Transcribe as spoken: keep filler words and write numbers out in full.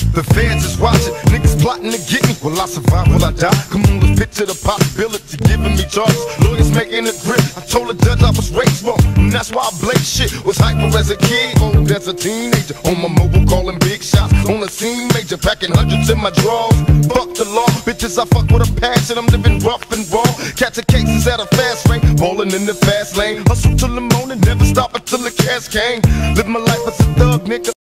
The fans is watching, niggas plotting to get me. Will I survive, will I die? Come on, let's picture the possibility, giving me charges. Lawyers making a grip, I told the judge I was raised wrong, and that's why I blaze shit. Was hyper as a kid, old as a teenager. On my mobile calling big shots, on the scene major, packing hundreds in my drawers. Fuck the law, bitches I fuck with a passion. I'm living rough and raw, catching cases at a fast rate, balling in the fast lane. Hustle till the morning, never stop until the cash came. Live my life as a thug, nigga.